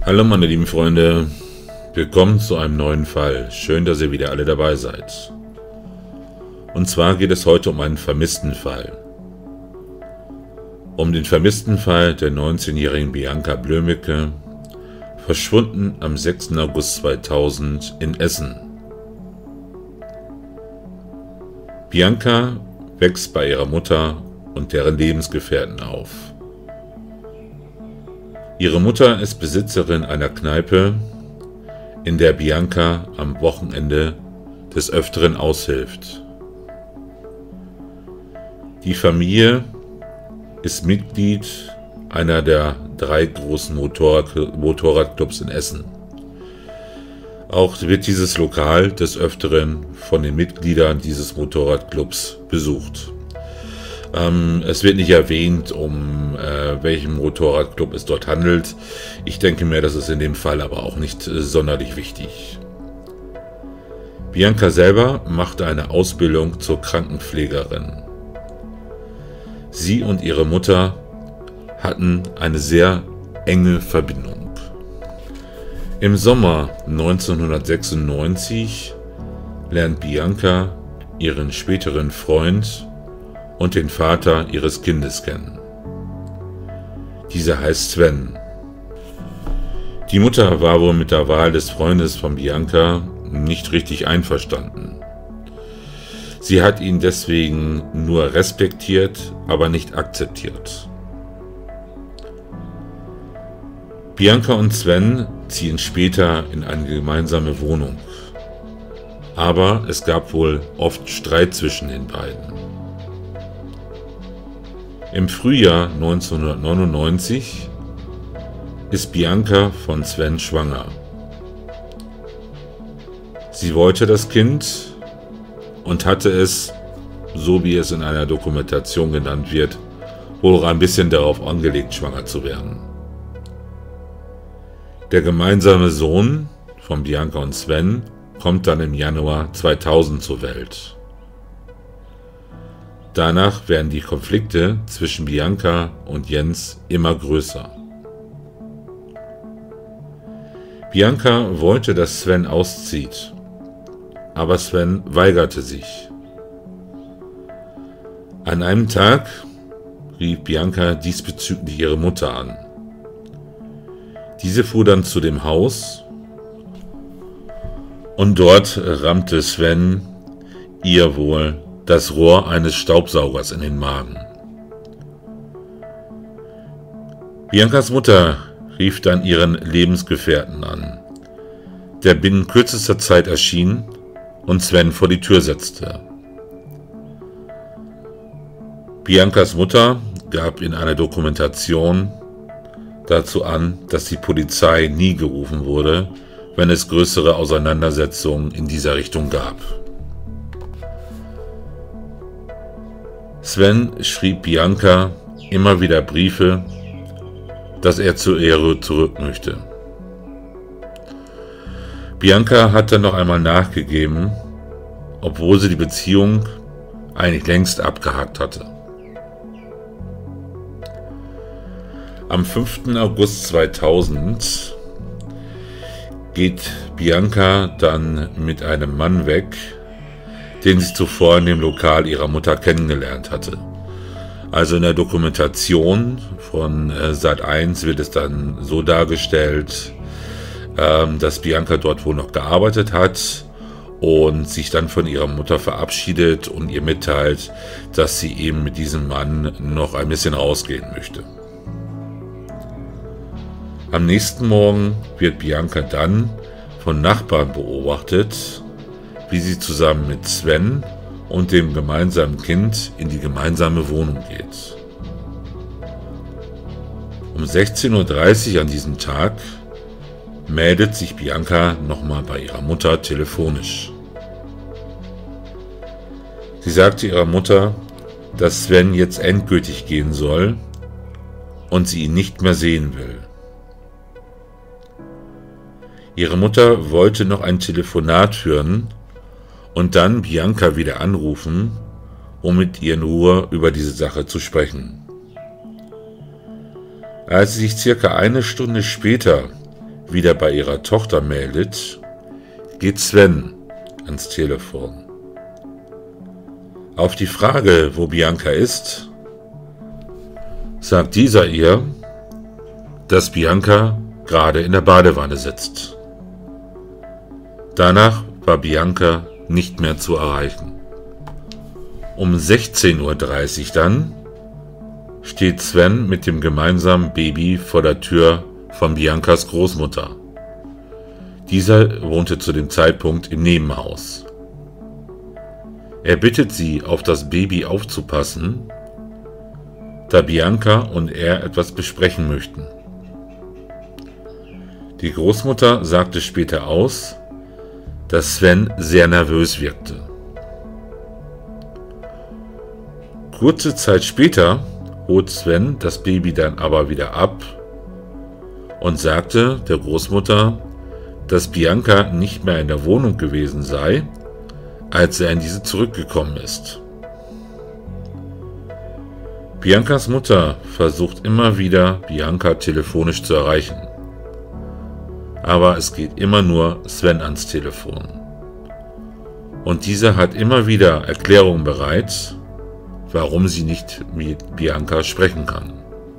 Hallo meine lieben Freunde, willkommen zu einem neuen Fall. Schön, dass ihr wieder alle dabei seid. Und zwar geht es heute um einen vermissten Fall. Um den vermissten Fall der 19-jährigen Bianca Blömecke, verschwunden am 6. August 2000 in Essen. Bianca wächst bei ihrer Mutter und deren Lebensgefährten auf. Ihre Mutter ist Besitzerin einer Kneipe, in der Bianca am Wochenende des Öfteren aushilft. Die Familie ist Mitglied einer der 3 großen Motorradclubs in Essen. Auch wird dieses Lokal des Öfteren von den Mitgliedern dieses Motorradclubs besucht. Es wird nicht erwähnt, um welchen Motorradclub es dort handelt. Ich denke mir, das ist in dem Fall aber auch nicht sonderlich wichtig. Bianca selber machte eine Ausbildung zur Krankenpflegerin. Sie und ihre Mutter hatten eine sehr enge Verbindung. Im Sommer 1996 lernt Bianca ihren späteren Freund und den Vater ihres Kindes kennen. Dieser heißt Sven. Die Mutter war wohl mit der Wahl des Freundes von Bianca nicht richtig einverstanden. Sie hat ihn deswegen nur respektiert, aber nicht akzeptiert. Bianca und Sven ziehen später in eine gemeinsame Wohnung. Aber es gab wohl oft Streit zwischen den beiden. Im Frühjahr 1999 ist Bianca von Sven schwanger. Sie wollte das Kind und hatte es, so wie es in einer Dokumentation genannt wird, wohl auch ein bisschen darauf angelegt, schwanger zu werden. Der gemeinsame Sohn von Bianca und Sven kommt dann im Januar 2000 zur Welt. Danach werden die Konflikte zwischen Bianca und Jens immer größer. Bianca wollte, dass Sven auszieht, aber Sven weigerte sich. An einem Tag rief Bianca diesbezüglich ihre Mutter an. Diese fuhr dann zu dem Haus und dort rammte Sven ihr wohl das Rohr eines Staubsaugers in den Magen. Biancas Mutter rief dann ihren Lebensgefährten an, der binnen kürzester Zeit erschien und Sven vor die Tür setzte. Biancas Mutter gab in einer Dokumentation dazu an, dass die Polizei nie gerufen wurde, wenn es größere Auseinandersetzungen in dieser Richtung gab. Sven schrieb Bianca immer wieder Briefe, dass er zu ihr zurück möchte. Bianca hatte noch einmal nachgegeben, obwohl sie die Beziehung eigentlich längst abgehakt hatte. Am 5. August 2000 geht Bianca dann mit einem Mann weg, den sie zuvor in dem Lokal ihrer Mutter kennengelernt hatte. Also in der Dokumentation von Sat.1 wird es dann so dargestellt, dass Bianca dort wohl noch gearbeitet hat und sich dann von ihrer Mutter verabschiedet und ihr mitteilt, dass sie eben mit diesem Mann noch ein bisschen rausgehen möchte. Am nächsten Morgen wird Bianca dann von Nachbarn beobachtet, wie sie zusammen mit Sven und dem gemeinsamen Kind in die gemeinsame Wohnung geht. Um 16:30 Uhr an diesem Tag meldet sich Bianca nochmal bei ihrer Mutter telefonisch. Sie sagte ihrer Mutter, dass Sven jetzt endgültig gehen soll und sie ihn nicht mehr sehen will. Ihre Mutter wollte noch ein Telefonat führen und dann Bianca wieder anrufen, um mit ihr in Ruhe über diese Sache zu sprechen. Als sie sich circa eine Stunde später wieder bei ihrer Tochter meldet, geht Sven ans Telefon. Auf die Frage, wo Bianca ist, sagt dieser ihr, dass Bianca gerade in der Badewanne sitzt. Danach war Bianca nicht mehr zu erreichen. Um 16:30 Uhr dann steht Sven mit dem gemeinsamen Baby vor der Tür von Biancas Großmutter. Dieser wohnte zu dem Zeitpunkt im Nebenhaus. Er bittet sie, auf das Baby aufzupassen, da Bianca und er etwas besprechen möchten. Die Großmutter sagte später aus, dass Sven sehr nervös wirkte. Kurze Zeit später holt Sven das Baby dann aber wieder ab und sagte der Großmutter, dass Bianca nicht mehr in der Wohnung gewesen sei, als er in diese zurückgekommen ist. Biancas Mutter versucht immer wieder, Bianca telefonisch zu erreichen. Aber es geht immer nur Sven ans Telefon. Und dieser hat immer wieder Erklärungen bereit, warum sie nicht mit Bianca sprechen kann.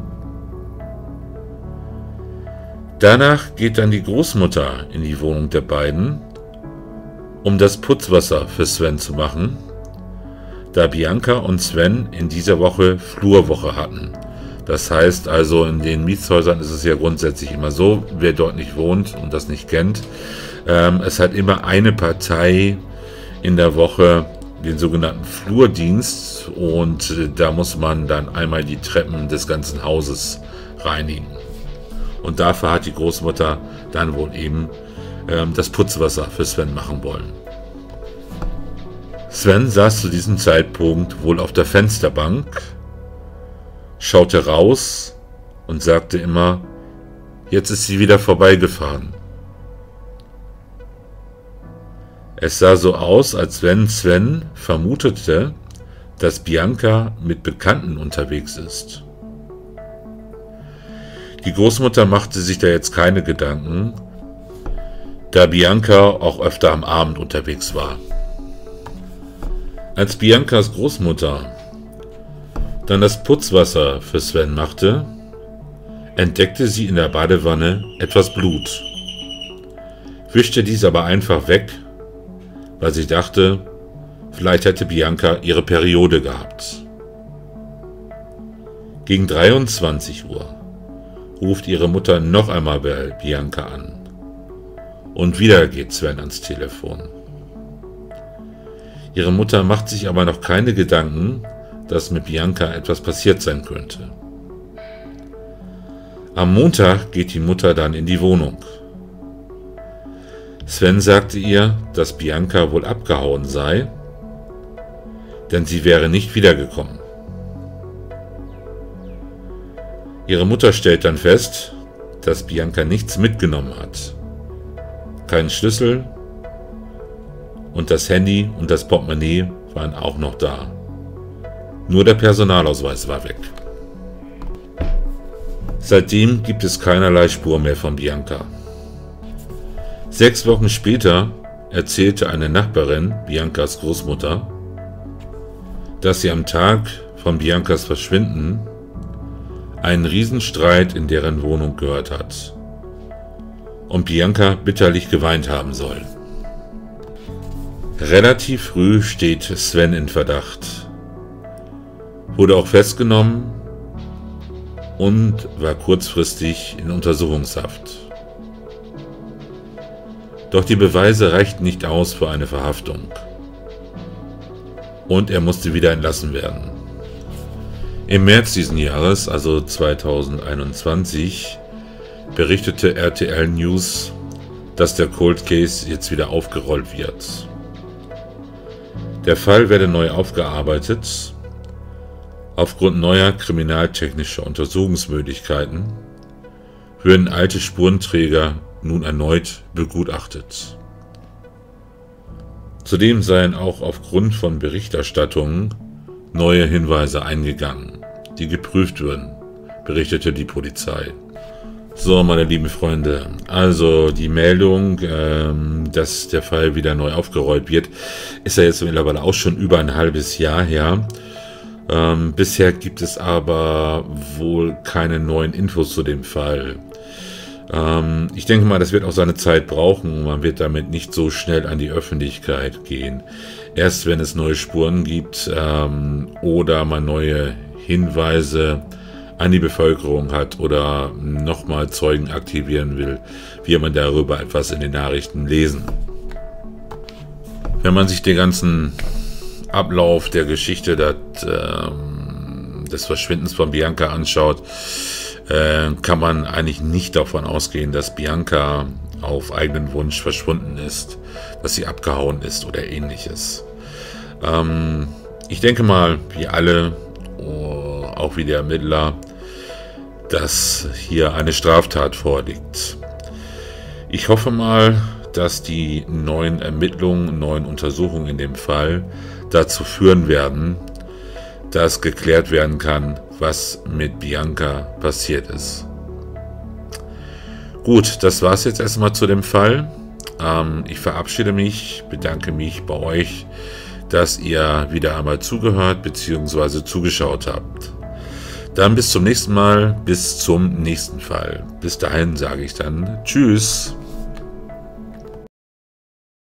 Danach geht dann die Großmutter in die Wohnung der beiden, um das Putzwasser für Sven zu machen, da Bianca und Sven in dieser Woche Flurwoche hatten. Das heißt also, in den Mietshäusern ist es ja grundsätzlich immer so, wer dort nicht wohnt und das nicht kennt, es hat immer eine Partei in der Woche den sogenannten Flurdienst und da muss man dann einmal die Treppen des ganzen Hauses reinigen. Und dafür hat die Großmutter dann wohl eben das Putzwasser für Sven machen wollen. Sven saß zu diesem Zeitpunkt wohl auf der Fensterbank, schaute raus und sagte immer, jetzt ist sie wieder vorbeigefahren. Es sah so aus, als wenn Sven vermutete, dass Bianca mit Bekannten unterwegs ist. Die Großmutter machte sich da jetzt keine Gedanken, da Bianca auch öfter am Abend unterwegs war. Als Biancas Großmutter dann das Putzwasser für Sven machte, entdeckte sie in der Badewanne etwas Blut, wischte dies aber einfach weg, weil sie dachte, vielleicht hätte Bianca ihre Periode gehabt. Gegen 23 Uhr ruft ihre Mutter noch einmal bei Bianca an. Und wieder geht Sven ans Telefon. Ihre Mutter macht sich aber noch keine Gedanken, dass mit Bianca etwas passiert sein könnte. Am Montag geht die Mutter dann in die Wohnung. Sven sagte ihr, dass Bianca wohl abgehauen sei, denn sie wäre nicht wiedergekommen. Ihre Mutter stellt dann fest, dass Bianca nichts mitgenommen hat. Keinen Schlüssel und das Handy und das Portemonnaie waren auch noch da. Nur der Personalausweis war weg. Seitdem gibt es keinerlei Spur mehr von Bianca. 6 Wochen später erzählte eine Nachbarin, Biancas Großmutter, dass sie am Tag von Biancas Verschwinden einen Riesenstreit in deren Wohnung gehört hat und Bianca bitterlich geweint haben soll. Relativ früh steht Sven in Verdacht, wurde auch festgenommen und war kurzfristig in Untersuchungshaft. Doch die Beweise reichten nicht aus für eine Verhaftung und er musste wieder entlassen werden. Im März diesen Jahres, also 2021, berichtete RTL News, dass der Cold Case jetzt wieder aufgerollt wird. Der Fall werde neu aufgearbeitet. Aufgrund neuer kriminaltechnischer Untersuchungsmöglichkeiten würden alte Spurenträger nun erneut begutachtet. Zudem seien auch aufgrund von Berichterstattungen neue Hinweise eingegangen, die geprüft würden, berichtete die Polizei. So, meine lieben Freunde, also die Meldung, dass der Fall wieder neu aufgerollt wird, ist ja jetzt mittlerweile auch schon über ein halbes Jahr her. Bisher gibt es aber wohl keine neuen Infos zu dem Fall. Ich denke mal, das wird auch seine Zeit brauchen. Man wird damit nicht so schnell an die Öffentlichkeit gehen. Erst wenn es neue Spuren gibt oder man neue Hinweise an die Bevölkerung hat oder nochmal Zeugen aktivieren will, wird man darüber etwas in den Nachrichten lesen. Wenn man sich den ganzen Ablauf der Geschichte des Verschwindens von Bianca anschaut, kann man eigentlich nicht davon ausgehen, dass Bianca auf eigenen Wunsch verschwunden ist, dass sie abgehauen ist oder ähnliches. Ich denke mal, wir alle, auch wie der Ermittler, dass hier eine Straftat vorliegt. Ich hoffe mal, dass die neuen Ermittlungen, neuen Untersuchungen in dem Fall dazu führen werden, dass geklärt werden kann, was mit Bianca passiert ist. Gut, das war es jetzt erstmal zu dem Fall. Ich verabschiede mich, bedanke mich bei euch, dass ihr wieder einmal zugehört bzw. zugeschaut habt. Dann bis zum nächsten Mal, bis zum nächsten Fall. Bis dahin sage ich dann Tschüss.